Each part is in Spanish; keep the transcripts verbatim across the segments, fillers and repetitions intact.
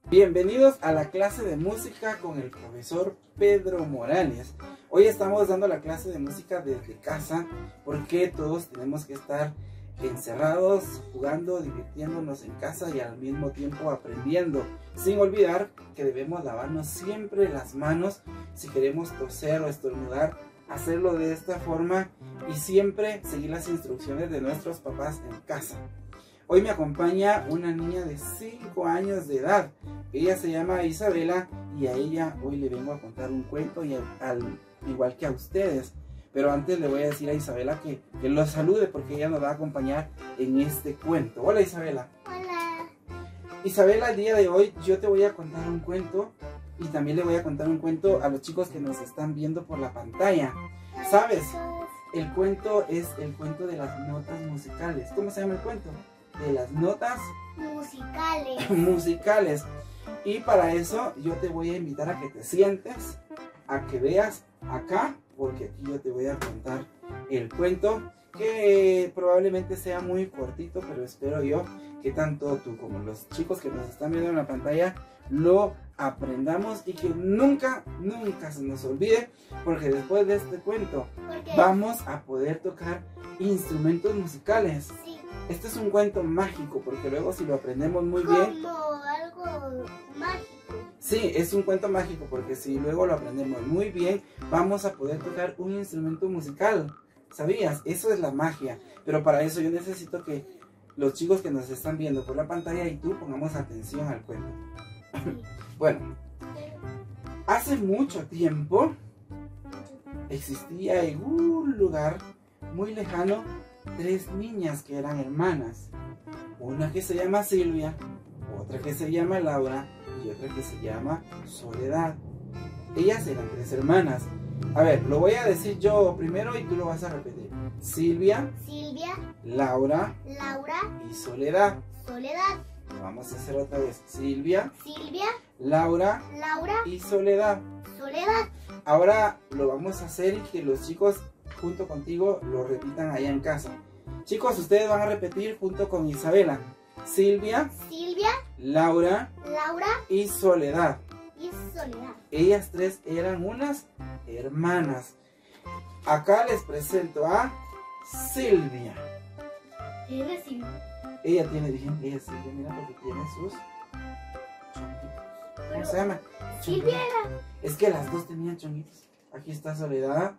Bienvenidos a la clase de música con el profesor Pedro Morales. Hoy estamos dando la clase de música desde casa porque todos tenemos que estar encerrados, jugando, divirtiéndonos en casa y al mismo tiempo aprendiendo. Sin olvidar que debemos lavarnos siempre las manos si queremos toser o estornudar, hacerlo de esta forma y siempre seguir las instrucciones de nuestros papás en casa. Hoy me acompaña una niña de cinco años de edad. Ella se llama Isabela y a ella hoy le vengo a contar un cuento, y al, al igual que a ustedes. Pero antes le voy a decir a Isabela que, que los salude porque ella nos va a acompañar en este cuento. Hola Isabela. Hola. Isabela, el día de hoy yo te voy a contar un cuento y también le voy a contar un cuento a los chicos que nos están viendo por la pantalla. ¿Sabes? El cuento es el cuento de las notas musicales. ¿Cómo se llama el cuento? De las notas musicales. musicales. Y para eso yo te voy a invitar a que te sientes, a que veas acá, porque aquí yo te voy a contar el cuento, que probablemente sea muy cortito, pero espero yo que tanto tú como los chicos que nos están viendo en la pantalla lo aprendamos y que nunca, nunca se nos olvide, porque después de este cuento vamos a poder tocar instrumentos musicales. Sí. Este es un cuento mágico, porque luego si lo aprendemos muy bien... Como algo mágico. Sí, es un cuento mágico, porque si luego lo aprendemos muy bien, vamos a poder tocar un instrumento musical. ¿Sabías? Eso es la magia. Pero para eso yo necesito que los chicos que nos están viendo por la pantalla y tú pongamos atención al cuento. Sí. Bueno, hace mucho tiempo existía en un lugar muy lejano tres niñas que eran hermanas. Una que se llama Silvia, otra que se llama Laura y otra que se llama Soledad. Ellas eran tres hermanas. A ver, lo voy a decir yo primero y tú lo vas a repetir. Silvia, Silvia, Laura, Laura y Soledad. Soledad. Lo vamos a hacer otra vez. Silvia, Silvia, Laura Laura y Soledad. Soledad. Ahora lo vamos a hacer y que los chicos junto contigo lo repitan allá en casa. Chicos, ustedes van a repetir junto con Isabela. Silvia, Silvia, Laura Laura y Soledad. y Soledad. Ellas tres eran unas hermanas. Acá les presento a Silvia. ¿Eres Silvia? Ella tiene, dije, ella Silvia, mira, porque tiene sus chonguitos. ¿Cómo Pero se llama? Silvia era. Es que las dos tenían chonguitos. Aquí está Soledad.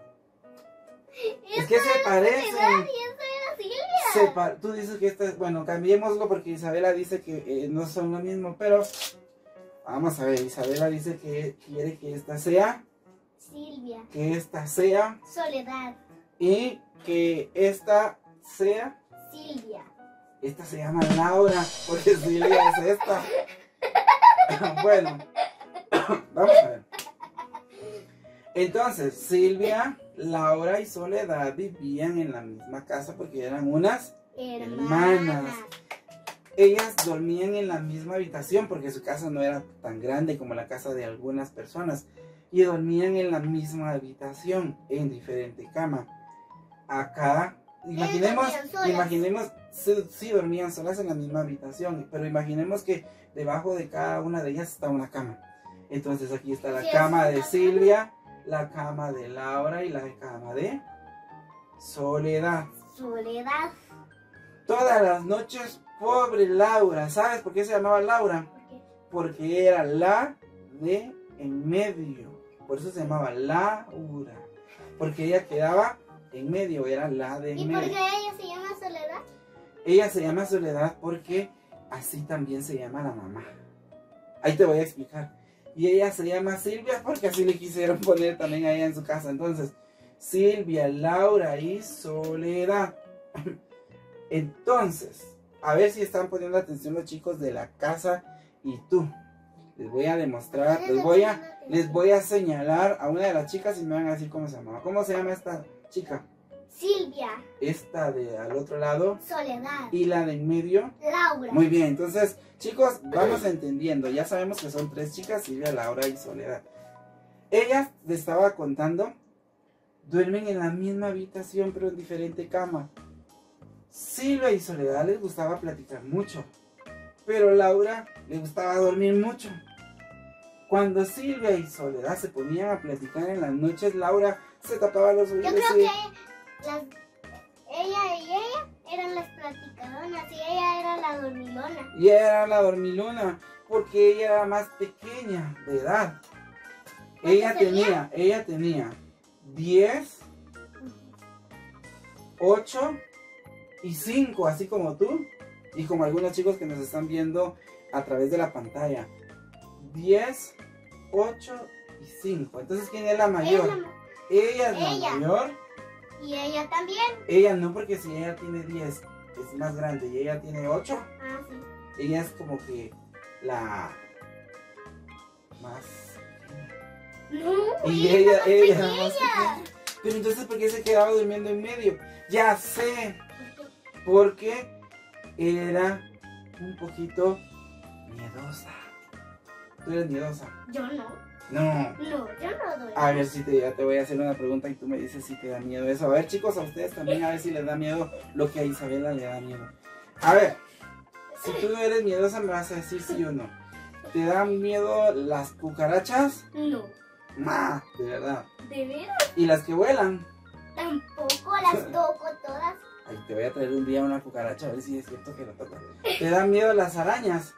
Es Esta que se era parecen. Soledad y esta era Silvia. Se pa- tú dices que esta es, bueno, cambiémoslo porque Isabela dice que eh, no son lo mismo, pero vamos a ver, Isabela dice que quiere que esta sea, Silvia. que esta sea Soledad. y que esta sea, Silvia. esta se llama Laura, porque Silvia es esta. Bueno, vamos a ver. Entonces, Silvia, Laura y Soledad vivían en la misma casa porque eran unas hermanas. Hermanas. Ellas dormían en la misma habitación porque su casa no era tan grande como la casa de algunas personas. Y dormían en la misma habitación, en diferente cama. Acá, imaginemos, dormían solas. imaginemos, sí, sí dormían solas en la misma habitación, pero imaginemos que debajo de cada una de ellas está una cama. Entonces aquí está la Sí, cama es de una Silvia, la cama de Laura y la cama de Soledad. Soledad. Todas las noches, pobre Laura. ¿Sabes por qué se llamaba Laura? ¿Por qué? Porque era la de en medio. Por eso se llamaba Laura. Porque ella quedaba en medio, era la de en ¿Y medio. por qué ella se llama Soledad? Ella se llama Soledad porque así también se llama la mamá. Ahí te voy a explicar. Y ella se llama Silvia porque así le quisieron poner también allá en su casa. Entonces, Silvia, Laura y Soledad. Entonces, a ver si están poniendo atención los chicos de la casa y tú. Les voy a demostrar, les voy a, les voy a señalar a una de las chicas y me van a decir cómo se llama. ¿Cómo se llama esta chica? Silvia. Esta de al otro lado Soledad. y la de en medio. Laura. Muy bien, entonces, chicos, vamos entendiendo. Ya sabemos que son tres chicas, Silvia, Laura y Soledad. Ellas, les estaba contando, duermen en la misma habitación pero en diferente cama. Silvia y Soledad les gustaba platicar mucho. pero Laura le gustaba dormir mucho. Cuando Silvia y Soledad se ponían a platicar en las noches, Laura se tapaba los oídos. Yo creo y... que las, ella y ella eran las platicadoras y ella era la dormilona. Y ella era la dormilona, porque ella era más pequeña de edad. Ella tenía, ella tenía diez, ocho y cinco, así como tú. Y como algunos chicos que nos están viendo a través de la pantalla. diez, ocho y cinco. Entonces, ¿quién es la mayor? Ella, ella es ella. la mayor. Y ella también. Ella no, porque si ella tiene diez, es más grande y ella tiene ocho. Ah, sí. Ella es como que la más... No, Y ella, ella, es más ella era pequeña. más pequeña. Pero entonces, ¿por qué se quedaba durmiendo en medio? Ya sé. Porque era un poquito miedosa. ¿Tú eres miedosa? Yo no. No. No, yo no doy. A ver si te, ya te voy a hacer una pregunta y tú me dices si te da miedo eso. A ver, chicos, a ustedes también a ver si les da miedo lo que a Isabela le da miedo. A ver, si tú no eres miedosa me vas a decir sí o no. ¿Te dan miedo las cucarachas? No. Nah, de verdad. ¿De veras? ¿Y las que vuelan? Tampoco las toco todas. Ay, te voy a traer un día una cucaracha a ver si es cierto que lo tocan. ¿Te dan miedo las arañas?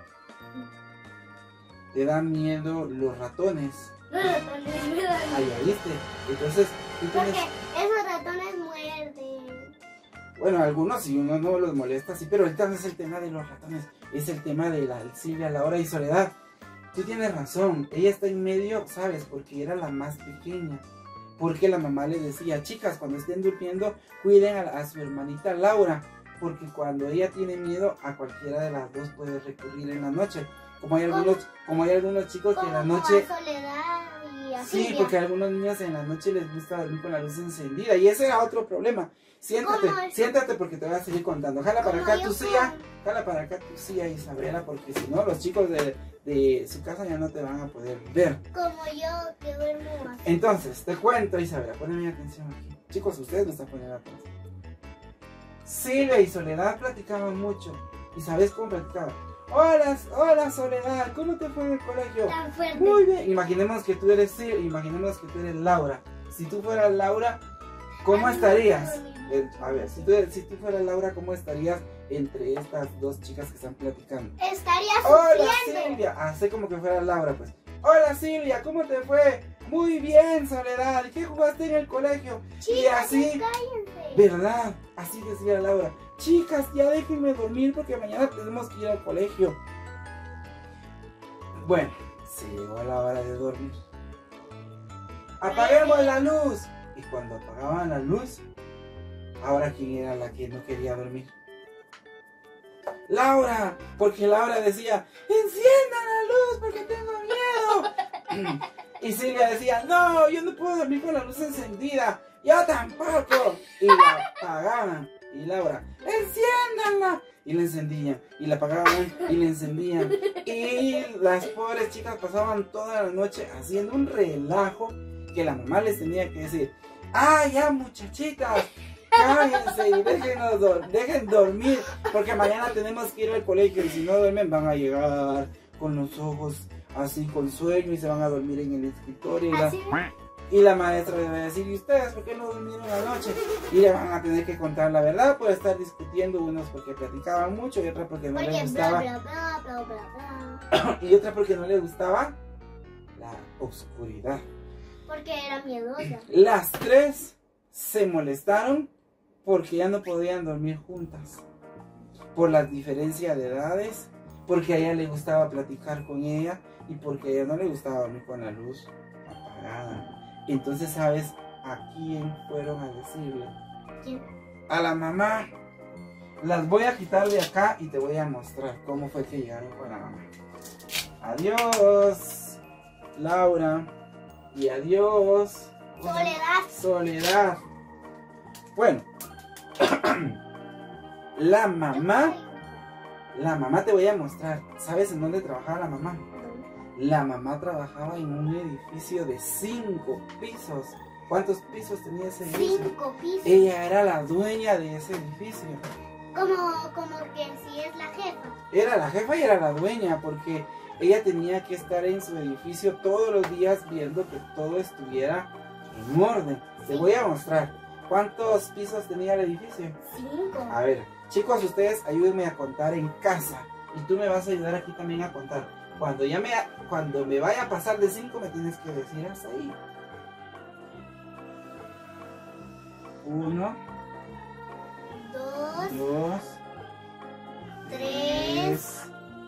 ¿Te dan miedo los ratones? Los ratones me dan Ahí, miedo. ¿viste? Entonces, tú tienes... Porque esos ratones muerden. Bueno, algunos si uno no los molesta, sí, pero ahorita no es el tema de los ratones, es el tema de la Silvia, Laura y Soledad. Tú tienes razón, ella está en medio, ¿sabes? Porque era la más pequeña. Porque la mamá le decía, chicas, cuando estén durmiendo, cuiden a, a su hermanita Laura. Porque cuando ella tiene miedo, a cualquiera de las dos puede recurrir en la noche. Como hay algunos, como hay algunos chicos que en la Como noche... a Soledad y a Sí, Silvia. porque a algunos niños en la noche les gusta dormir con la luz encendida. Y ese era otro problema. Siéntate, ¿Cómo es? siéntate porque te voy a seguir contando. Jala para Como acá yo tu silla. con- Jala para acá tu silla, Isabela, porque si no, los chicos de, de su casa ya no te van a poder ver. Como yo que duermo así. Entonces, te cuento, Isabela, ponme atención aquí. Chicos, ustedes me están poniendo atención. Silvia y Soledad platicaban mucho. ¿Y sabes cómo platicaban? Hola, hola Soledad, ¿cómo te fue en el colegio? Tan fuerte. Muy bien. Imaginemos que tú eres Silvia, imaginemos que tú eres Laura. Si tú fueras Laura, ¿cómo Ay, estarías? no, no, no. Eh, a ver, si tú, si tú fueras Laura, ¿cómo estarías entre estas dos chicas que están platicando? Estaría Hola sufriendo. Silvia, hace como que fuera Laura, pues. Hola Silvia, ¿cómo te fue? Muy bien, Soledad. ¿Qué jugaste en el colegio? Chicas, y así, cállense. ¿verdad? Así decía Laura. Chicas, ya déjenme dormir porque mañana tenemos que ir al colegio. Bueno, se llegó la hora de dormir. Apaguemos la luz. Y cuando apagaban la luz, ahora quién era la que no quería dormir. Laura, porque Laura decía, enciendan la luz porque tengo miedo. Y Silvia decía, no, yo no puedo dormir con la luz encendida. Yo tampoco. Y la apagaban. Y Laura, enciéndanla. Y la encendían. Y la apagaban y la encendían. Y las pobres chicas pasaban toda la noche haciendo un relajo que la mamá les tenía que decir, ah, ya muchachitas, cállense y déjenos dor dejen dormir, porque mañana tenemos que ir al colegio y si no duermen van a llegar con los ojos así con sueño y se van a dormir en el escritorio. Y la, Así. y la maestra le va a decir, ¿y ustedes por qué no durmieron anoche? Y le van a tener que contar la verdad por estar discutiendo, unos porque platicaban mucho y otra porque no Porque les bla, gustaba. bla, bla, bla, bla, bla. Y otra porque no les gustaba la oscuridad. Porque era miedosa. Las tres se molestaron porque ya no podían dormir juntas. Por la diferencia de edades, porque a ella le gustaba platicar con ella y porque a ella no le gustaba dormir con la luz apagada. Entonces, ¿sabes a quién fueron a decirle? ¿Quién? A la mamá. Las voy a quitar de acá y te voy a mostrar cómo fue que llegaron con la mamá. Adiós, Laura. Y adiós, Soledad. Soledad. Bueno, la mamá, la mamá te voy a mostrar. ¿Sabes en dónde trabajaba la mamá? La mamá trabajaba en un edificio de cinco pisos. ¿Cuántos pisos tenía ese edificio? Cinco pisos. Ella era la dueña de ese edificio. Como, como que si es la jefa. Era la jefa y era la dueña, porque ella tenía que estar en su edificio todos los días viendo que todo estuviera en orden. Te voy a mostrar. ¿Cuántos pisos tenía el edificio? Cinco. A ver, chicos, ustedes ayúdenme a contar en casa. Y tú me vas a ayudar aquí también a contar. Cuando ya me, cuando me vaya a pasar de cinco, me tienes que decir hasta ahí. Uno, Dos, dos, tres,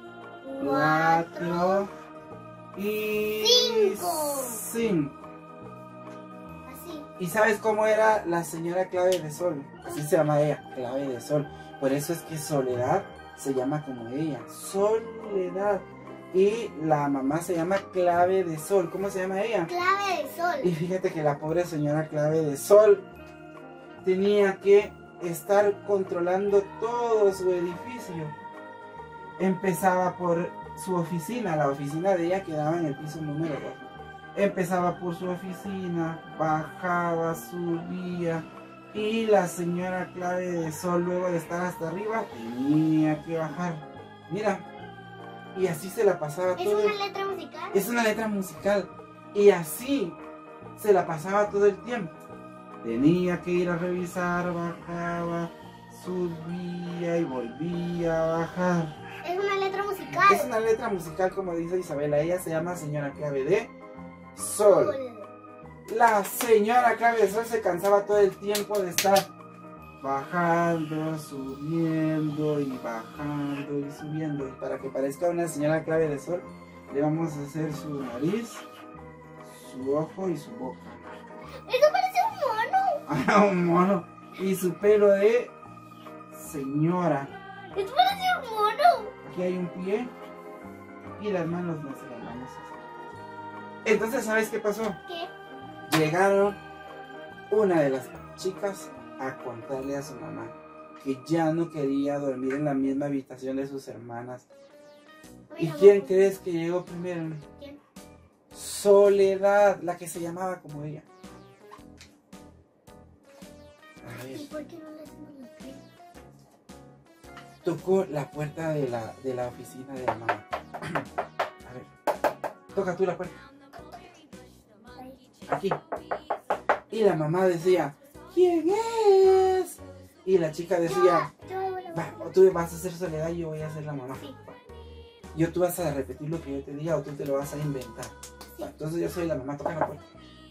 cuatro y cinco. cinco. Así. ¿Y sabes cómo era la señora Clave de Sol? Así se llama ella, Clave de Sol. Por eso es que Soledad se llama como ella, Soledad. Y la mamá se llama Clave de Sol. ¿Cómo se llama ella? Clave de Y Sol. fíjate que la pobre señora Clave de Sol tenía que estar controlando todo su edificio. Empezaba por su oficina, la oficina de ella quedaba en el piso número dos. Empezaba por su oficina, bajaba, subía, y la señora Clave de Sol, luego de estar hasta arriba, tenía que bajar. Mira, y así se la pasaba ¿Es todo. una letra musical? Es una letra musical, y así se la pasaba todo el tiempo. Tenía que ir a revisar, bajaba, subía y volvía a bajar. Es una letra musical. Es una letra musical, como dice Isabela. Ella se llama señora Clave de Sol. La señora Clave de Sol se cansaba todo el tiempo de estar bajando, subiendo y bajando y subiendo. Y para que parezca una señora Clave de Sol, le vamos a hacer su nariz, su ojo y su boca. Eso parece un mono. Ah, un mono. Y su pelo de señora. Eso parece un mono. Aquí hay un pie y las manos no se las vamos a hacer. Entonces, ¿sabes qué pasó? ¿Qué? Llegaron una de las chicas a contarle a su mamá que ya no quería dormir en la misma habitación de sus hermanas. ¿Y Mira, quién mamá. crees que llegó primero? ¿Quién? Soledad, la que se llamaba como ella. A ver, ¿Y por qué no le hacemos la crema? tocó la puerta de la, de la oficina de la mamá. A ver, toca tú la puerta. Aquí. Y la mamá decía, ¿quién es? Y la chica decía, Yo, yo ahora va, voy a- tú vas a ser Soledad y yo voy a ser la mamá. Sí. Yo tú vas a repetir lo que yo te diga o tú te lo vas a inventar. Sí. Va, entonces yo soy la mamá, toca la puerta.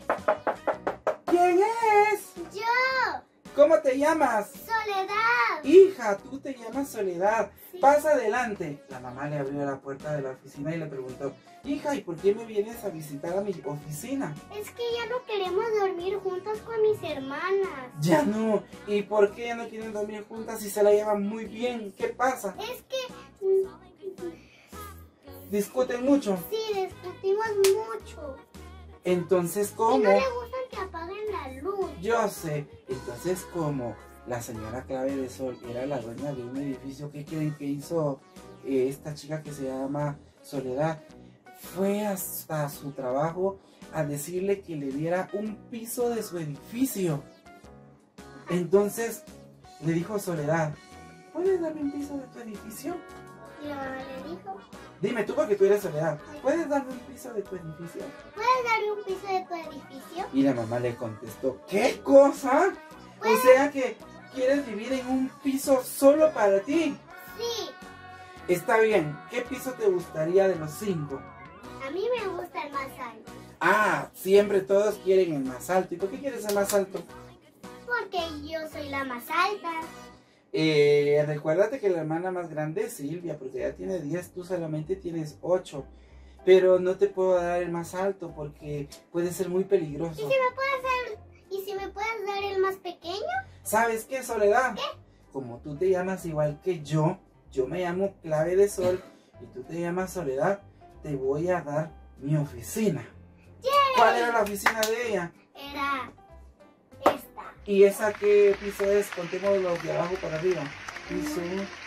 ¿Quién es? Yo, ¿Cómo te llamas? Soledad. Hija, tú te llamas Soledad. Sí. Pasa adelante. La mamá le abrió la puerta de la oficina y le preguntó, hija, ¿y por qué me vienes a visitar a mi oficina? Es que ya no queremos dormir juntas con mis hermanas. Ya no. ¿Y por qué ya no quieren dormir juntas si se la llevan muy bien? ¿Qué pasa? Es que mm, Discuten mucho. sí, discutimos mucho. Entonces, Y ¿cómo? no le gustan que apaguen la luz. Yo sé. Entonces, como la señora Clave de Sol era la dueña de un edificio, ¿qué creen que hizo eh, esta chica que se llama Soledad? Fue hasta su trabajo a decirle que le diera un piso de su edificio. Entonces, le dijo a Soledad, ¿puedes darme un piso de tu edificio? Y la mamá le dijo, Dime tú, porque tú eres Soledad, ¿puedes darme un piso de tu edificio? ¿puedes darme un piso de tu edificio? Y la mamá le contestó, ¿qué cosa? O sea que quieres vivir en un piso solo para ti. Sí, Está bien, ¿qué piso te gustaría de los cinco? a mí me gusta el más alto. Ah, siempre todos quieren el más alto. ¿Y por qué quieres el más alto? Porque yo soy la más alta. Eh, recuérdate que la hermana más grande es Silvia, porque ella tiene diez, tú solamente tienes ocho. Pero no te puedo dar el más alto porque puede ser muy ¿Y peligroso. si me puedes dar, y si me puedes dar el más pequeño? ¿Sabes qué, Soledad? Como tú te llamas igual que yo, yo me llamo Clave de Sol y tú te llamas Soledad, te voy a dar mi oficina. ¿Cuál era la oficina de ella? Era esta. ¿Y esa qué piso es? Contemos los de abajo para arriba. Piso.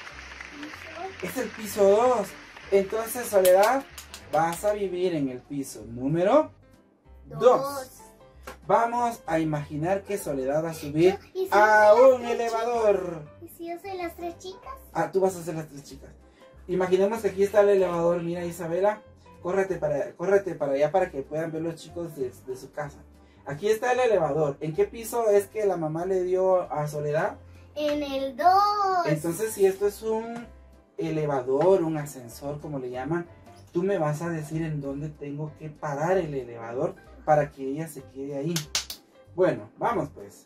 Es el piso dos. Entonces, Soledad, vas a vivir en el piso número dos. Vamos a imaginar que Soledad va a subir ¿Y si a yo soy un las tres elevador. chicas? ¿Y si yo soy las tres chicas? Ah, tú vas a ser las tres chicas. imaginemos que aquí está el elevador. Mira, Isabela, córrete para, córrete para allá para que puedan ver los chicos de, de su casa. Aquí está el elevador. ¿En qué piso es que la mamá le dio a Soledad? En el dos. Entonces, si esto es un elevador, un ascensor, como le llaman, tú me vas a decir en dónde tengo que parar el elevador para que ella se quede ahí. Bueno, vamos pues.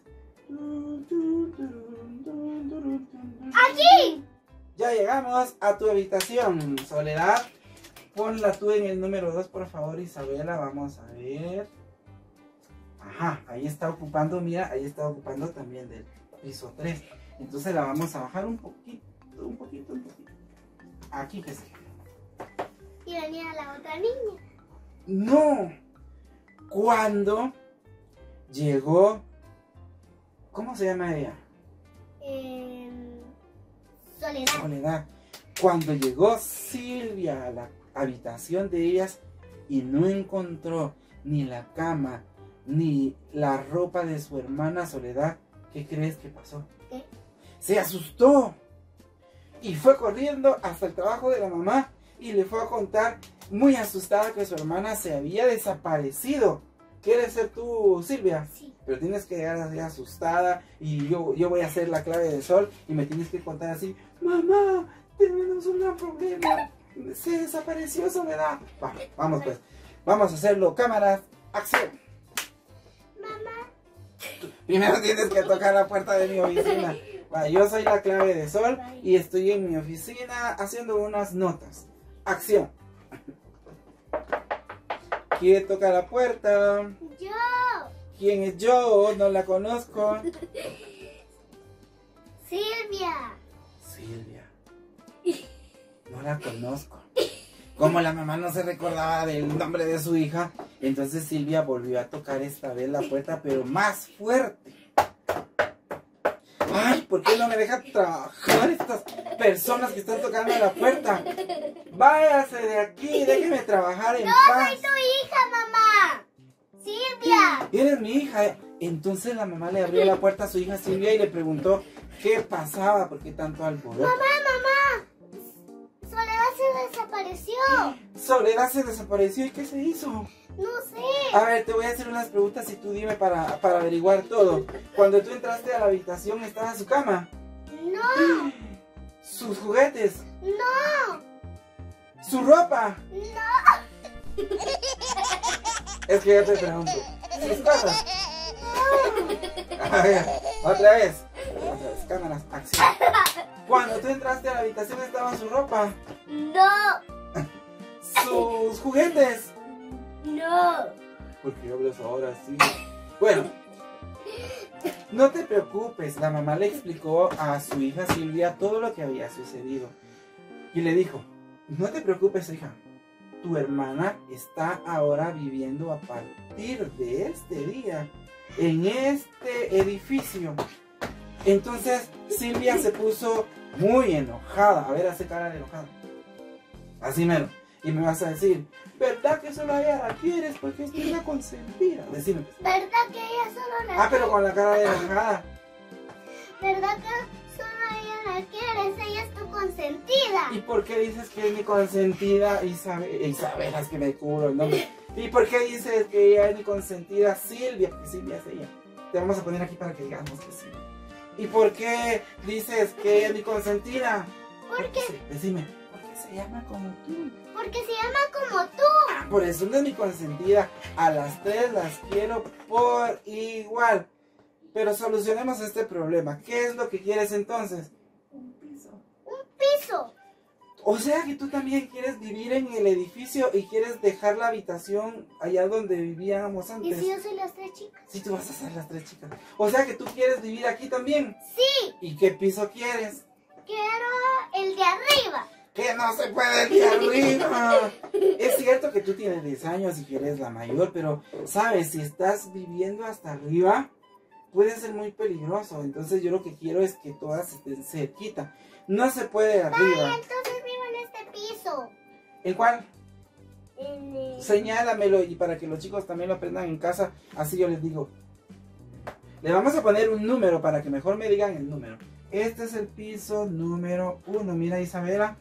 ¡Aquí! Ya llegamos a tu habitación, Soledad. Ponla tú en el número dos, por favor, Isabela. Vamos a ver. Ajá, ahí está ocupando, mira, ahí está ocupando también del piso tres. Entonces la vamos a bajar un poquito, un poquito, un poquito. Aquí que se quede. Y venía la otra niña. No. Cuando llegó, ¿cómo se llama ella? Eh, Soledad. Soledad. Cuando llegó Silvia a la habitación de ellas y no encontró ni la cama ni la ropa de su hermana Soledad, ¿qué crees que pasó? ¿Qué? Se asustó y fue corriendo hasta el trabajo de la mamá y le fue a contar muy asustada que su hermana se había desaparecido. ¿Quieres ser tú, Silvia? Sí. Pero tienes que llegar así asustada y yo, yo voy a hacer la clave de sol y me tienes que contar así: mamá, tenemos un gran problema, se desapareció Soledad. Va, vamos pues, vamos a hacerlo. Cámaras, acción. Mamá. Primero tienes que tocar la puerta de mi oficina. Va, yo soy la clave de sol y estoy en mi oficina haciendo unas notas. Acción. ¿Quién toca la puerta? Yo. ¿Quién es yo? No la conozco. Silvia. Silvia. No la conozco. Como la mamá no se recordaba del nombre de su hija, entonces Silvia volvió a tocar esta vez la puerta, pero más fuerte. Ay, ¿por qué no me dejan trabajar estas personas que están tocando la puerta? Váyase de aquí, déjeme trabajar en No paz. soy tu hija, mamá. Silvia. Eres mi hija. Entonces la mamá le abrió la puerta a su hija Silvia y le preguntó qué pasaba, por qué tanto alboroto. Mamá, mamá. Soledad se desapareció. Soledad se desapareció. ¿Y qué se hizo? No sé. A ver, te voy a hacer unas preguntas y tú dime para, para averiguar todo. Cuando tú entraste a la habitación, ¿estaba su cama? No. ¿Sus juguetes? No. ¿Su ropa? No. Es que yo te pregunto. ¿Sus cosas? A ver, otra vez. Otra vez, cámaras, acción. Cuando tú entraste a la habitación, ¿estaba su ropa? No. ¿Sus juguetes? No. ¿Por qué hablas ahora así? Bueno, no te preocupes. La mamá le explicó a su hija Silvia todo lo que había sucedido. Y le dijo: no te preocupes, hija. Tu hermana está ahora viviendo a partir de este día en este edificio. Entonces Silvia se puso muy enojada. A ver, hace cara de enojada. Así mero. Y me vas a decir: ¿verdad que solo a ella la quieres? Porque es una consentida. Decime. ¿Verdad que ella solo la Ah, pero con la cara de enojada. ¿Verdad que solo a ella la quieres? Ella es tu consentida. ¿Y por qué dices que es mi consentida Isabel? Isabel, es que me cubro el nombre. ¿Y por qué dices que ella es mi consentida Silvia? Porque Silvia es ella. Te vamos a poner aquí para que digamos que sí. ¿Y por qué dices que ella es mi consentida? ¿Por qué? Sí, decime. Porque se llama como tú. Porque se llama como tú. Ah, por eso no es mi consentida. A las tres las quiero por igual. Pero solucionemos este problema. ¿Qué es lo que quieres entonces? Un piso. Un piso. O sea que tú también quieres vivir en el edificio y quieres dejar la habitación allá donde vivíamos ¿Y antes. si yo soy las tres chicas? Sí, tú vas a ser las tres chicas. O sea que tú quieres vivir aquí también. Sí. ¿Y qué piso quieres? Quiero el de arriba. Que no se puede ir arriba. Es cierto que tú tienes diez años y que eres la mayor, pero sabes, si estás viviendo hasta arriba, puede ser muy peligroso. Entonces yo lo que quiero es que todas estén cerquita. No se puede arriba. Vaya, entonces vivo en este piso. ¿En cuál? En el... Señálamelo y para que los chicos también lo aprendan en casa, así yo les digo. Le vamos a poner un número para que mejor me digan el número. Este es el piso número uno. Mira, Isabela,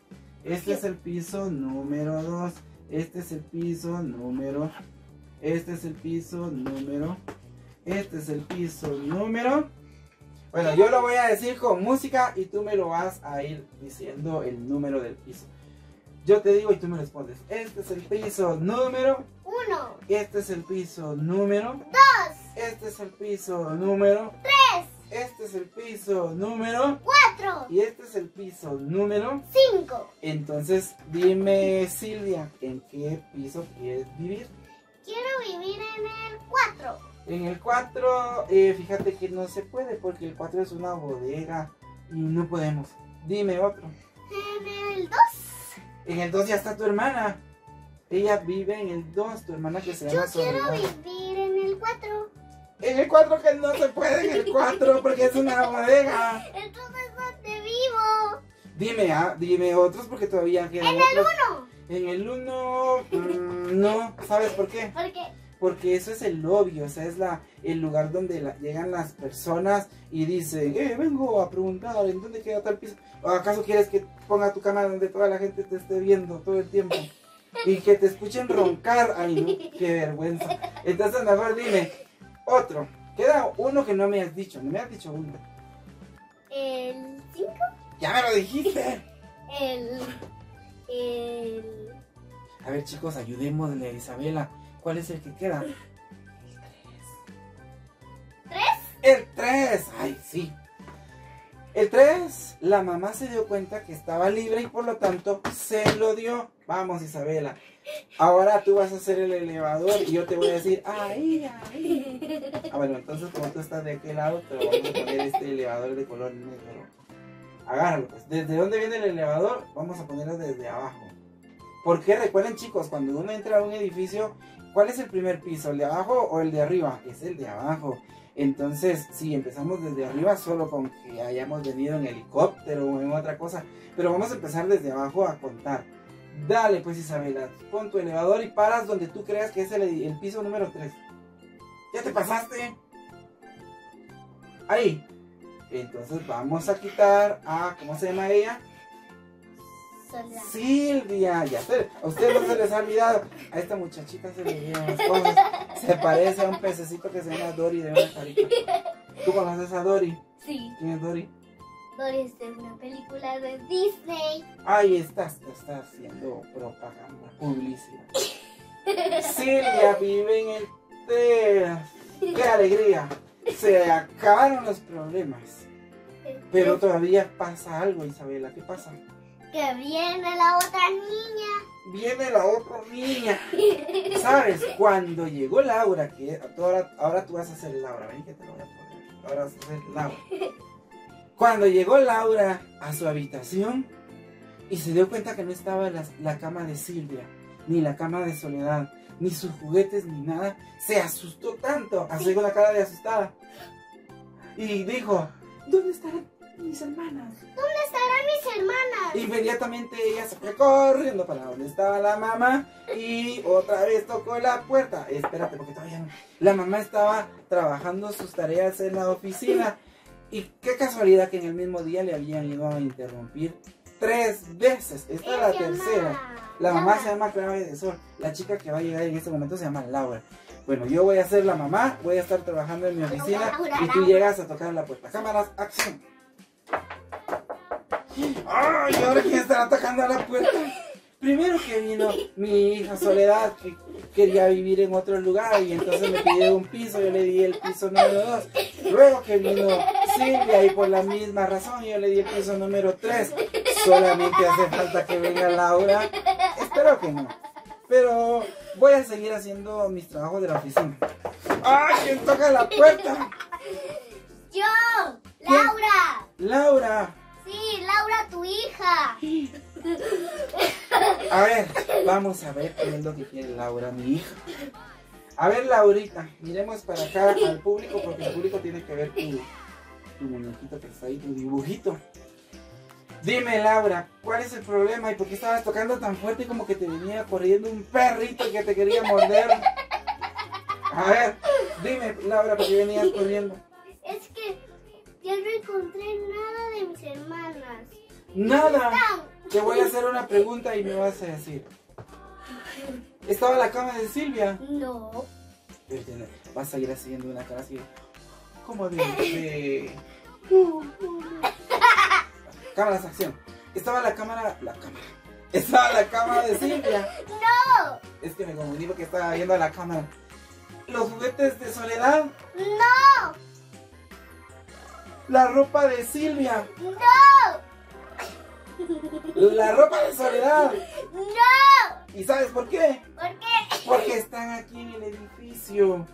Este es el piso número dos. Este es el piso número. Este es el piso número. Este es el piso número. Bueno, yo lo voy a decir con música y tú me lo vas a ir diciendo el número del piso. Yo te digo y tú me respondes. Este es el piso número uno. Este es el piso número dos. Este es el piso número tres. Este es el piso número cuatro. Y este es el piso número cinco. Entonces, dime, Silvia, ¿en qué piso quieres vivir? Quiero vivir en el cuatro. En el cuatro, eh, fíjate que no se puede porque el cuatro es una bodega y no podemos. Dime otro. En el dos. En el dos ya está tu hermana. Ella vive en el dos, tu hermana que se llama Yo quiero Soledad. vivir en el cuatro. En el cuatro que no se puede, en el cuatro porque es una bodega. Entonces, ¿dónde vivo? Dime, ah, dime otros porque todavía quedan En otros. el uno. En el uno, mmm, no, ¿sabes por qué? ¿Por qué? Porque eso es el lobby, o sea, es la, el lugar donde la- llegan las personas y dicen, eh, vengo a preguntar, ¿en dónde queda tal piso? ¿O acaso quieres que ponga tu cama donde toda la gente te esté viendo todo el tiempo? Y que te escuchen roncar, ay no, qué vergüenza. Entonces mejor dime, otro, queda uno que no me has dicho, no me has dicho uno. El cinco. Ya me lo dijiste. El... El... A ver chicos, ayudémosle a Isabela, ¿cuál es el que queda? ¿tres? El tres, ay sí. El tres, la mamá se dio cuenta que estaba libre y por lo tanto se lo dio. Vamos Isabela, ahora tú vas a hacer el elevador y yo te voy a decir, ay, ay. Ah, bueno, entonces como tú estás de aquel lado, te vamos a poner este elevador de color negro. Agárralo pues. ¿Desde dónde viene el elevador? Vamos a ponerlo desde abajo. Porque recuerden chicos, cuando uno entra a un edificio, ¿cuál es el primer piso? ¿El de abajo o el de arriba? Es el de abajo. Entonces, si empezamos desde arriba, solo con que hayamos venido en helicóptero o en otra cosa. Pero vamos a empezar desde abajo a contar. Dale pues Isabela, pon tu elevador y paras donde tú creas que es el, el piso número tres. ¿Ya te pasaste? Ahí. Entonces vamos a quitar a, ¿cómo se llama ella? Soledad. Silvia, ya sé, a ustedes no se les ha olvidado. A esta muchachita se le olvidan las cosas. Se parece a un pececito que se llama Dory de una carita. ¿Tú conoces a Dory? Sí. ¿Quién es Dory? Dory es de una película de Disney. Ahí estás, te está haciendo propaganda, publicidad. Silvia vive en el Texas. ¡Qué alegría! Se acabaron los problemas. Pero todavía pasa algo, Isabela. ¿Qué pasa? Que viene la otra niña. Viene la otra niña. ¿Sabes? Cuando llegó Laura, que ahora, ahora tú vas a ser Laura, ven que te lo voy a poner. Ahora vas a ser Laura. Cuando llegó Laura a su habitación y se dio cuenta que no estaba la, la cama de Silvia, ni la cama de Soledad, ni sus juguetes, ni nada, se asustó tanto, así con la cara de asustada. Y dijo, ¿dónde estarán mis hermanas? ¿Dónde estarán mis hermanas? Inmediatamente ella se fue corriendo para donde estaba la mamá y otra vez tocó la puerta. Espérate, porque todavía no. La mamá estaba trabajando sus tareas en la oficina. Y qué casualidad que en el mismo día le habían ido a interrumpir tres veces. Esta es la tercera. La mamá se llama Clave de Sol. La chica que va a llegar en este momento se llama Laura. Bueno, yo voy a ser la mamá, voy a estar trabajando en mi oficina y tú llegas a tocar la puerta. Cámaras, acción. ¡Ay! ¿Ahora quién estará tocando la puerta? Primero que vino mi hija Soledad, que quería vivir en otro lugar y entonces me pidió un piso, yo le di el piso número dos. Luego que vino Silvia y por la misma razón yo le di el piso número tres. Solamente hace falta que venga Laura. Espero que no. Pero voy a seguir haciendo mis trabajos de la oficina. ¡Ay! ¿Quién toca la puerta? ¡Yo! ¡Laura! Laura. Sí, Laura, tu hija. A ver, vamos a ver qué es lo que quiere Laura, mi hija. A ver, Laurita, miremos para acá al público porque el público tiene que ver tu, tu muñequito que está ahí, tu dibujito. Dime, Laura, ¿cuál es el problema y por qué estabas tocando tan fuerte como que te venía corriendo un perrito que te quería morder? A ver, dime, Laura, ¿por qué venías corriendo? Es que ya no encontré nada de mis hermanas. Nada. Están Te voy a hacer una pregunta y me vas a decir. ¿Estaba la cama de Silvia? No. Vas a ir haciendo una cara así. ¿Cómo de...? de... Cámaras, acción. Estaba la cámara... La cámara. Estaba la cámara de Silvia. No. Es que me confundí porque estaba viendo a la cámara. ¿Los juguetes de Soledad? No. ¿La ropa de Silvia? No. ¿La ropa de Soledad? No. ¿Y sabes por qué? ¿Por qué? Porque están aquí en el edificio.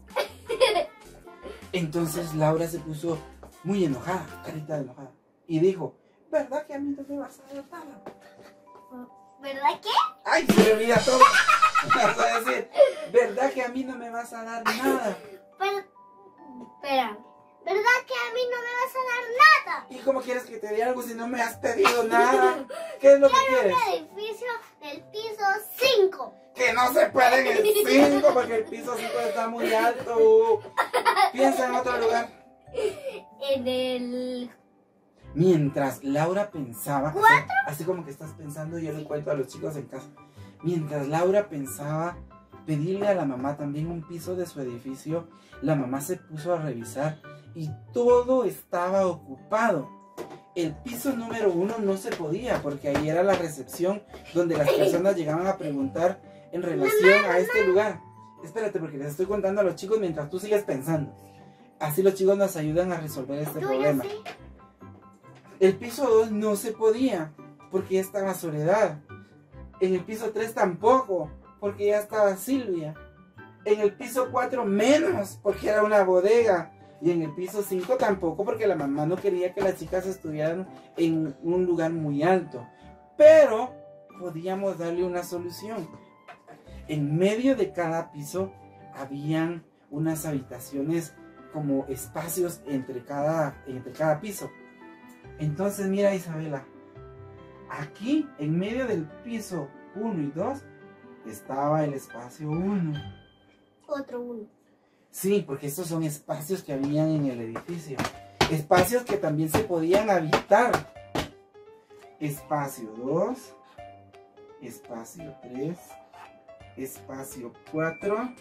Entonces Laura se puso muy enojada, carita de enojada. Y dijo, ¿verdad que a mí no me vas a dar nada? ¿Verdad qué? ¡Ay, se me olvida todo! Vas a decir, ¿verdad que a mí no me vas a dar nada? Pero, espera, ¿verdad que a mí no me vas a dar nada? ¿Y cómo quieres que te dé algo si no me has pedido nada? ¿Qué es lo que quieres? Un edificio del piso cinco. Que no se puede en el cinco porque el piso cinco está muy alto. Piensa en otro lugar. En el... Mientras Laura pensaba, así, así como que estás pensando, yo le cuento a los chicos en casa. Mientras Laura pensaba pedirle a la mamá también un piso de su edificio, la mamá se puso a revisar y todo estaba ocupado. El piso número uno no se podía porque ahí era la recepción donde las personas llegaban a preguntar en relación a este lugar. Espérate, porque les estoy contando a los chicos mientras tú sigues pensando. Así los chicos nos ayudan a resolver este problema. El piso dos no se podía porque ya estaba Soledad. En el piso tres tampoco porque ya estaba Silvia. En el piso cuatro menos porque era una bodega. Y en el piso cinco tampoco porque la mamá no quería que las chicas estuvieran en un lugar muy alto. Pero podíamos darle una solución. En medio de cada piso habían unas habitaciones como espacios entre cada, entre cada piso. Entonces mira, Isabela, aquí en medio del piso uno y dos estaba el espacio uno. Otro uno. Sí, porque estos son espacios que habían en el edificio. Espacios que también se podían habitar. Espacio dos, espacio tres, espacio cuatro.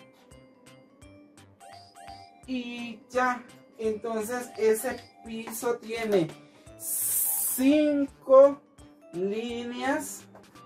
Y ya, entonces ese piso tiene cinco líneas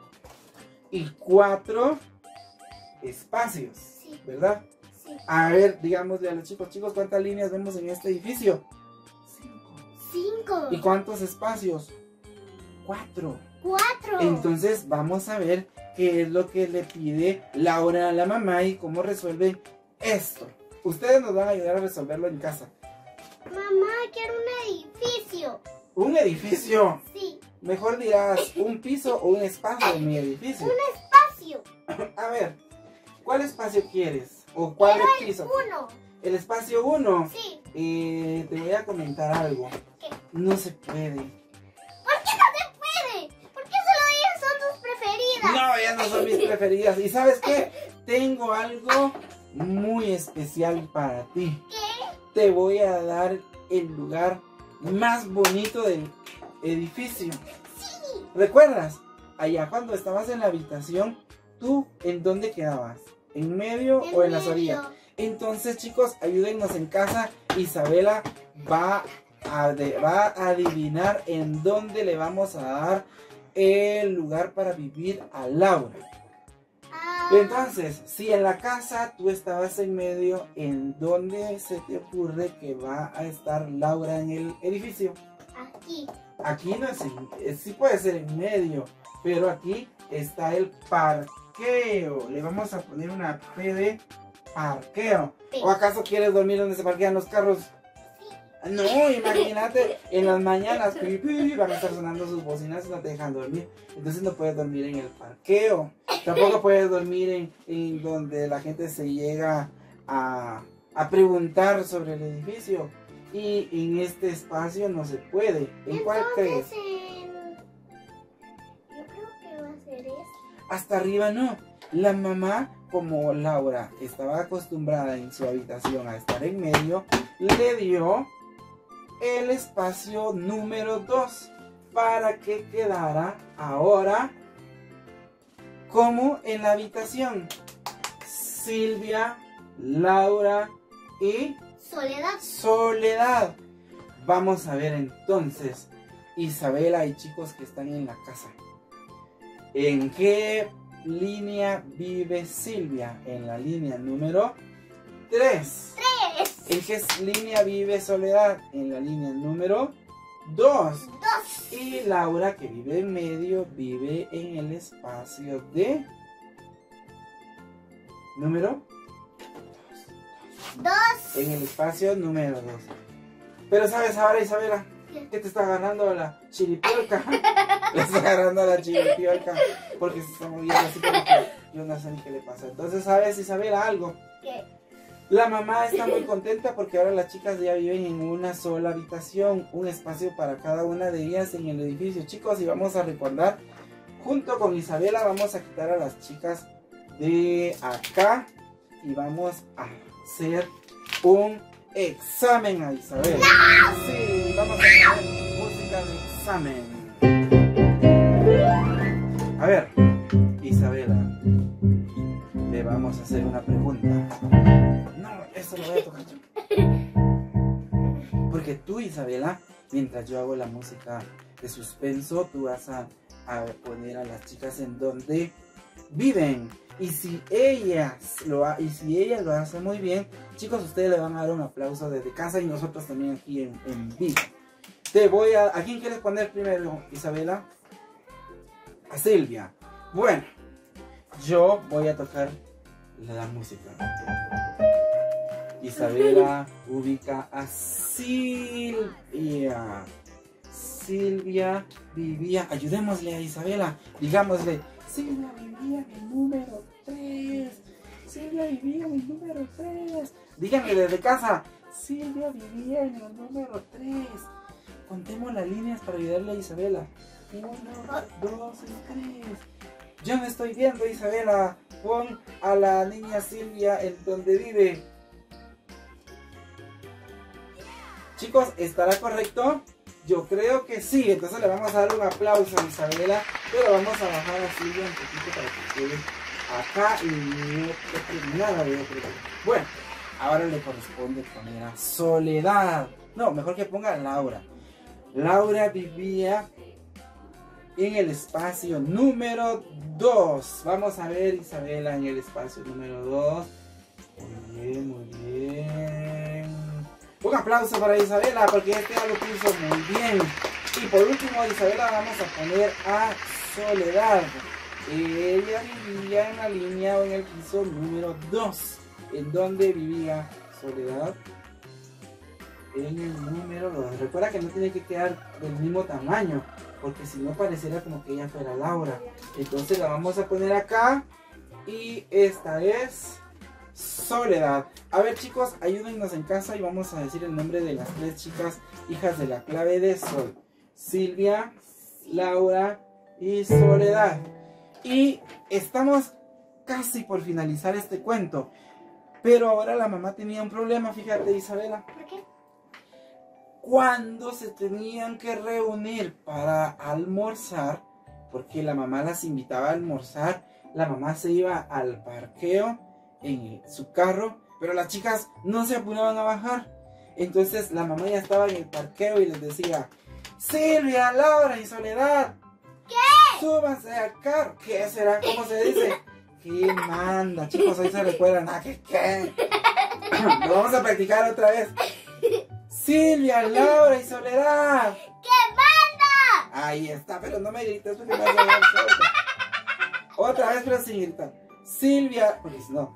y cuatro espacios, Sí. ¿verdad? Sí. A ver, digámosle a los chicos, chicos, ¿cuántas líneas vemos en este edificio? Cinco. Cinco. ¿Y cuántos espacios? Cuatro. Cuatro. Entonces vamos a ver qué es lo que le pide Laura a la mamá y cómo resuelve esto. Ustedes nos van a ayudar a resolverlo en casa. Mamá, quiero un edificio. ¿Un edificio? Sí. Mejor dirás, ¿un piso o un espacio en mi edificio? Un espacio. A ver, ¿cuál espacio quieres? ¿O cuál Quiero el piso? uno. ¿El espacio uno? Sí. Eh, te voy a comentar algo. ¿Qué? No se puede. ¿Por qué no se puede? ¿Por qué solo ellas son tus preferidas? No, ellas no son mis preferidas. ¿Y sabes qué? Tengo algo muy especial para ti. ¿Qué? Te voy a dar el lugar más bonito del edificio. Sí. ¿Recuerdas? Allá cuando estabas en la habitación, ¿tú en dónde quedabas? ¿En medio En o en las medio. orillas? Entonces, chicos, ayúdennos en casa. Isabela va a, de- va a adivinar en dónde le vamos a dar el lugar para vivir a Laura. Ah, Entonces, si en la casa tú estabas en medio, ¿en dónde se te ocurre que va a estar Laura en el edificio? aquí. Aquí no es, en- eh, sí puede ser en medio, pero aquí está el parqueo. Le vamos a poner una P de parqueo. Sí. ¿O acaso quieres dormir donde se parquean los carros? No, imagínate, en las mañanas pi, pi, van a estar sonando sus bocinas y no te dejan dormir. Entonces no puedes dormir en el parqueo. Tampoco puedes dormir en, en donde la gente se llega a, a preguntar sobre el edificio. Y en este espacio no se puede. ¿En cuál crees? Entonces, en... yo creo que va a ser este. Hasta arriba no. La mamá, como Laura estaba acostumbrada en su habitación a estar en medio, le dio el espacio número dos. para que quedara ahora como en la habitación. Silvia, Laura y Soledad. Soledad. Vamos a ver entonces, Isabela y chicos que están en la casa. ¿En qué línea vive Silvia? En la línea número tres. Tres. ¿En qué línea vive Soledad? En la línea número dos. Dos. Y Laura, que vive en medio, vive en el espacio de número Dos. en el espacio número dos. Pero sabes ahora, Isabela, ¿Qué? que te está agarrando la chiripiolca. Le está agarrando la chiripiolca porque se está moviendo así como que yo no sé ni qué le pasa. Entonces, ¿sabes, Isabela, algo? ¿Qué? La mamá está muy contenta porque ahora las chicas ya viven en una sola habitación, un espacio para cada una de ellas en el edificio. Chicos, y vamos a recordar, junto con Isabela, vamos a quitar a las chicas de acá y vamos a hacer un examen a Isabela. ¡No! Sí, vamos a hacer música de examen. A ver, Isabela, le vamos a hacer una pregunta. No, eso lo voy a tocar yo. Porque tú, Isabela, mientras yo hago la música de suspenso, tú vas a, a poner a las chicas en donde viven. Y si ellas lo ha, y si ellas lo hacen muy bien, chicos, ustedes le van a dar un aplauso desde casa y nosotros también aquí en, en vivo. Te voy a... ¿A quién quieres poner primero, Isabela? A Silvia. Bueno, yo voy a tocar la música. Isabela ubica a Silvia. Silvia vivía... Ayudémosle a Isabela. Digámosle... Silvia vivía en el número tres. Silvia vivía en el número tres. Díganle desde casa. Silvia vivía en el número tres. Contemos las líneas para ayudarle a Isabela. Uno, dos y tres. Yo me estoy viendo, Isabela. Pon a la niña Silvia en donde vive. Chicos, ¿estará correcto? Yo creo que sí. Entonces le vamos a dar un aplauso a Isabela. Pero vamos a bajar a Silvia un poquito para que quede acá y no toque nada de otro. Bueno, ahora le corresponde poner a Soledad. No, mejor que ponga a Laura. Laura vivía en el espacio número dos. Vamos a ver, Isabela, en el espacio número dos. Muy bien, muy bien. Un aplauso para Isabela porque este ya lo puso muy bien. Y por último, Isabela, vamos a poner a Soledad. Ella vivía en la línea o en el piso número dos. ¿En dónde vivía Soledad? En el número dos. Recuerda que no tiene que quedar del mismo tamaño, porque si no pareciera como que ella fuera Laura. Entonces la vamos a poner acá. Y esta es Soledad. A ver, chicos, ayúdennos en casa y vamos a decir el nombre de las tres chicas hijas de la clave de sol. Silvia, Laura y Soledad. Y estamos casi por finalizar este cuento. Pero ahora la mamá tenía un problema, fíjate, Isabela. ¿Por qué? Cuando se tenían que reunir para almorzar, porque la mamá las invitaba a almorzar, la mamá se iba al parqueo en su carro, pero las chicas no se apuraban a bajar. Entonces la mamá ya estaba en el parqueo y les decía: Silvia, Laura y Soledad, ¿qué? Súbanse al carro. ¿Qué será? ¿Cómo se dice? ¿Qué manda? Chicos, hoy se recuerdan. ¿Ah, qué qué? Lo vamos a practicar otra vez. Silvia, Laura y Soledad, ¿Qué manda? ahí está, pero no me grites porque me vas a dar suelta. Otra vez, pero sin gritar. Silvia, porque si no.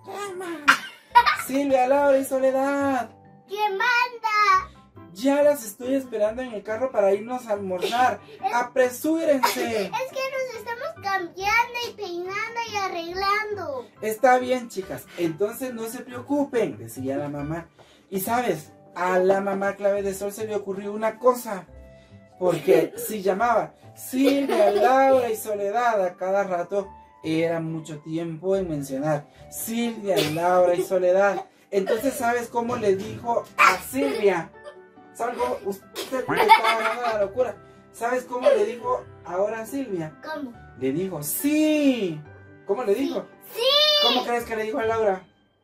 Silvia, Laura y Soledad, ¿Qué manda? ya las estoy esperando en el carro para irnos a almorzar. Apresúrense. Es que nos estamos cambiando y peinando y arreglando. Está bien, chicas, entonces no se preocupen, decía la mamá. Y sabes, a la mamá clave de sol se le ocurrió una cosa. Porque si llamaba Silvia, Laura y Soledad a cada rato, era mucho tiempo en mencionar Silvia, Laura y Soledad. Entonces, ¿sabes cómo le dijo a Silvia? ¿Sabes cómo? Usted me está agarrando la locura. ¿Sabes cómo le dijo ahora a Silvia? ¿Cómo? Le dijo, sí. ¿Cómo le dijo? Sí. ¿Cómo crees que le dijo a Laura?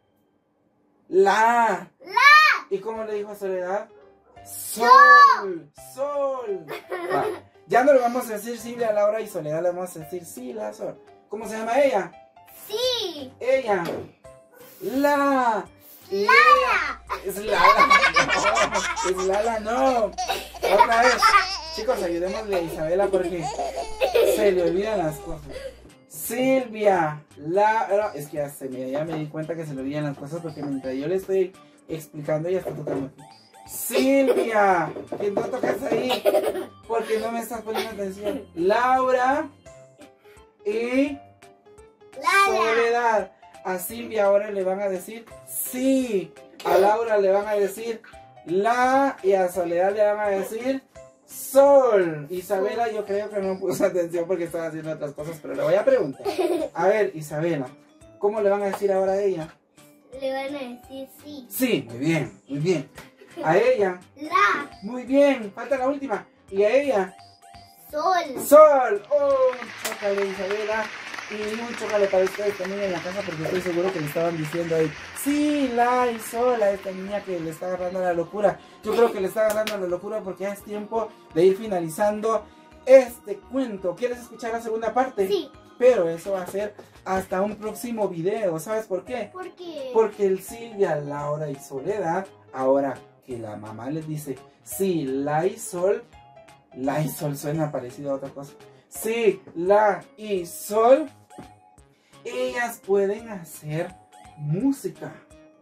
La. La. ¿Y cómo le dijo a Soledad? Sol. Sol. Va. Ya no le vamos a decir Silvia a Laura y Soledad, le vamos a decir sí, la, sol. ¿Cómo se llama ella? Sí. Ella. La. Y Lala. ella es Lala. No, es Lala, no. Otra vez. Chicos, ayudémosle a Isabela porque se le olvidan las cosas. Silvia. La. Es que ya, se me, ya me di cuenta que se le olvidan las cosas porque mientras yo le estoy explicando, ella está tocando aquí. Silvia. Que no tocas ahí porque no me estás poniendo atención. Laura. Y Lala. Soledad. A Silvia ahora le van a decir sí. A Laura le van a decir la. Y a Soledad le van a decir sol. Isabela yo creo que no puso atención porque estaba haciendo otras cosas, pero le voy a preguntar. A ver, Isabela, ¿cómo le van a decir ahora a ella? Le van a decir sí. Sí, muy bien, muy bien. A ella, La. muy bien, falta la última. Y a ella, Sol. sol. Oh, chócale, Isabela. Y un chócale para ustedes también en la casa porque estoy seguro que le estaban diciendo ahí sí, la y sol a esta niña que le está agarrando la locura. Yo creo que le está agarrando la locura porque ya es tiempo de ir finalizando este cuento. ¿Quieres escuchar la segunda parte? Sí. Pero eso va a ser hasta un próximo video. ¿Sabes por qué? ¿Por qué? Porque el Silvia, Laura y Soledad, ahora que la mamá les dice sí, la y sol, la y sol suena parecido a otra cosa. Sí, la y sol, ellas pueden hacer música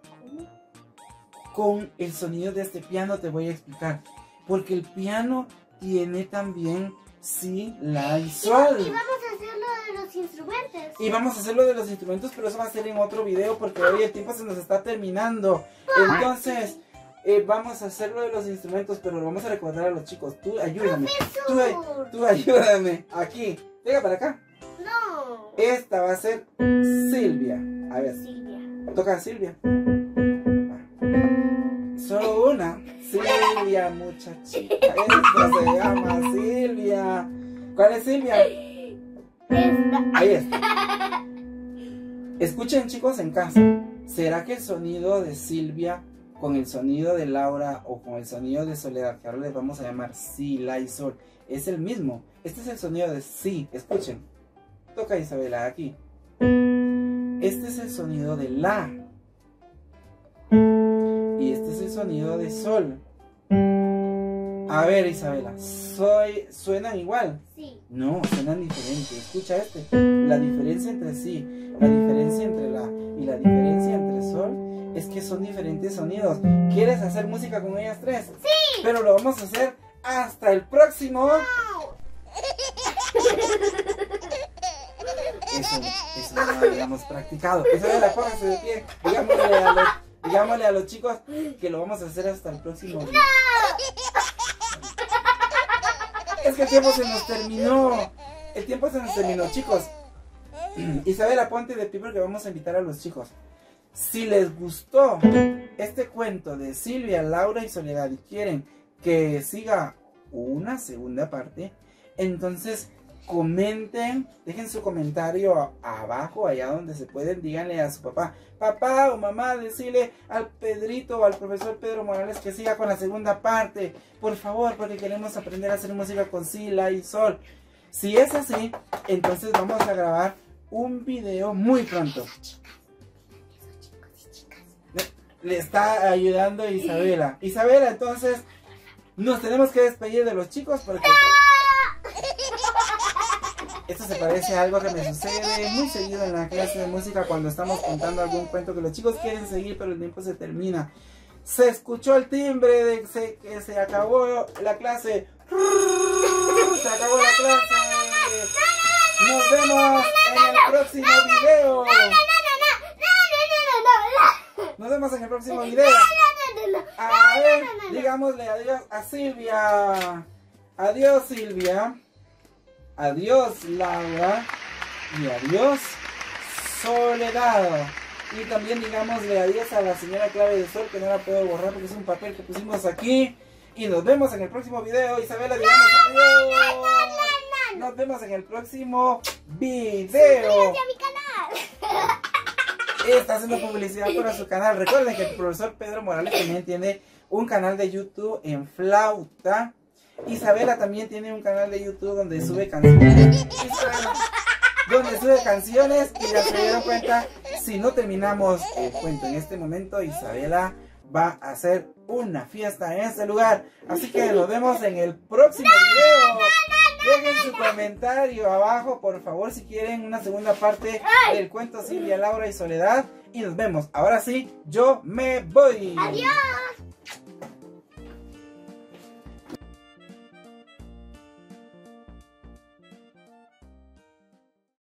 con el sonido de este piano. Te voy a explicar porque el piano tiene también sí, la y sol. Y vamos a hacer lo de los instrumentos. Y vamos a hacer lo de los instrumentos, pero eso va a ser en otro video porque hoy el tiempo se nos está terminando. Entonces eh, vamos a hacer lo de los instrumentos, pero lo vamos a recordar a los chicos. Tú ayúdame, tú, tú ayúdame. Aquí, venga para acá. No. Esta va a ser Silvia. A ver, Silvia. toca a Silvia. Solo una. Silvia, muchachita. Esta se llama Silvia. ¿Cuál es Silvia? Esta. Ahí está. Escuchen, chicos, en casa. ¿Será que el sonido de Silvia con el sonido de Laura o con el sonido de Soledad, que ahora les vamos a llamar si, la y sol, es el mismo? Este es el sonido de si. Escuchen. Toca, Isabela, aquí. Este es el sonido de la. Y este es el sonido de sol. A ver, Isabela, soy, ¿suenan igual? Sí. No, suenan diferentes. Escucha este. La diferencia entre sí, la diferencia entre la y la diferencia entre sol es que son diferentes sonidos. ¿Quieres hacer música con ellas tres? Sí. Pero lo vamos a hacer hasta el próximo. No. Eso, eso no lo habíamos practicado. Isabela, póngase de pie. Digámosle a los, digámosle a los chicos que lo vamos a hacer hasta el próximo video. Es que el tiempo se nos terminó. El tiempo se nos terminó, chicos. Isabela, ponte de pie porque vamos a invitar a los chicos. Si les gustó este cuento de Silvia, Laura y Soledad y quieren que siga una segunda parte, entonces comenten, dejen su comentario abajo, allá donde se pueden, díganle a su papá, papá o mamá, decirle al Pedrito o al profesor Pedro Morales que siga con la segunda parte, por favor, porque queremos aprender a hacer música con si, la y sol. Si es así, entonces vamos a grabar un video muy pronto. Le está ayudando Isabela. Isabela, entonces nos tenemos que despedir de los chicos porque esto se parece a algo que me sucede muy seguido en la clase de música cuando estamos contando algún cuento que los chicos quieren seguir pero el tiempo se termina. Se escuchó el timbre de se, que se acabó la clase. Se acabó la clase. Nos vemos en el próximo video. Nos vemos en el próximo video. A ver, digámosle adiós a Silvia. Adiós, Silvia. Adiós, Laura. Y adiós, Soledad. Y también digámosle adiós a la señora Clave de Sol, que no la puedo borrar porque es un papel que pusimos aquí. Y nos vemos en el próximo video. Isabela, digamos adiós. Nos vemos en el próximo video. Suscríbete a mi canal. Está haciendo publicidad para su canal. Recuerden que el profesor Pedro Morales también tiene un canal de YouTube en flauta. Isabela también tiene un canal de YouTube donde sube canciones. Isabela, donde sube canciones. Y ya se dieron cuenta, si no terminamos el cuento en este momento, Isabela va a hacer una fiesta en este lugar. Así que nos vemos en el próximo video. Dejen su comentario abajo, por favor, si quieren una segunda parte del cuento Silvia, Laura y Soledad. Y nos vemos. Ahora sí, yo me voy. Adiós.